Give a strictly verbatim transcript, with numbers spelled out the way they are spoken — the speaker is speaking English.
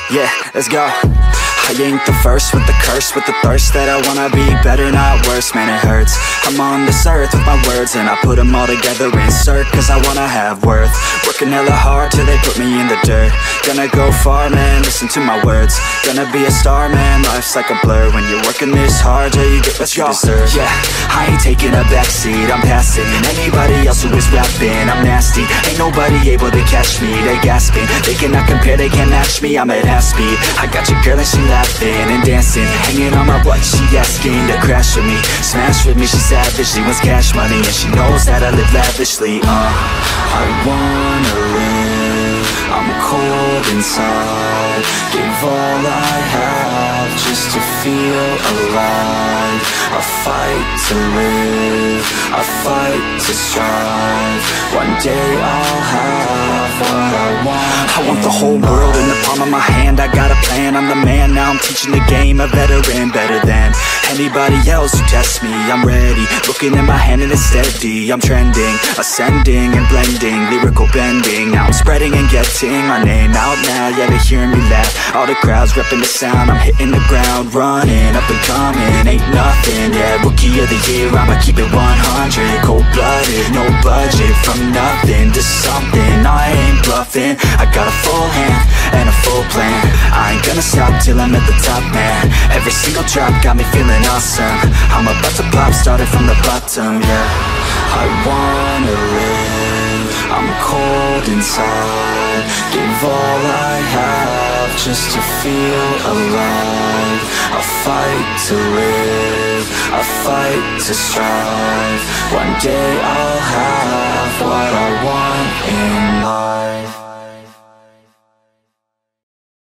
Yeah, let's go. I ain't the first with the curse, with the thirst that I wanna be better, not worse, man it hurts. I'm on this earth with my words and I put them all together, insert, cause I wanna have worth. Working hella hard till they put me in the dirt. Gonna go far, man, listen to my words. Gonna be a star, man, life's like a blur. When you're working this hard, yeah, you get what you deserve. Yeah, I ain't taking a backseat, I'm passing anybody else who is rapping. I'm nasty, ain't nobody able to catch me. They gasping, they cannot compare, they can't match me. I'm at half speed, I got your girl and she laughing and dancing, hanging on my butt, she asking to crash with me, smash with me, she savage, she wants cash money, and she knows that I live lavishly. Uh, I wanna live, I'm cold inside, give all I have just to feel alive. I fight to live, I fight to strive, one day I'll have what I want. I want the whole world in the palm of my hand, I got a plan, I'm the man, now I'm teaching the game, a veteran, better than anybody else who tests me. I'm ready, looking at my hand and it's steady, I'm trending, ascending and blending, lyrical bending, now I'm spreading and getting my name out now, yeah they hearing me laugh, all the crowds repping the sound, I'm hitting the ground, running, up and coming, ain't nothing, yeah, rookie of the year, I'ma keep it one hundred, cold-blooded, no budget, from nothing to something, I ain't bluffing, I got a full hand and a full plan, I ain't gonna stop till I'm at the top, man, every single drop got me feeling awesome, I'm about to pop, started from the bottom, yeah, I wanna live, I'm cold inside, give all I have just to feel alive, I fight to live, I fight to strive, one day I'll have what I want.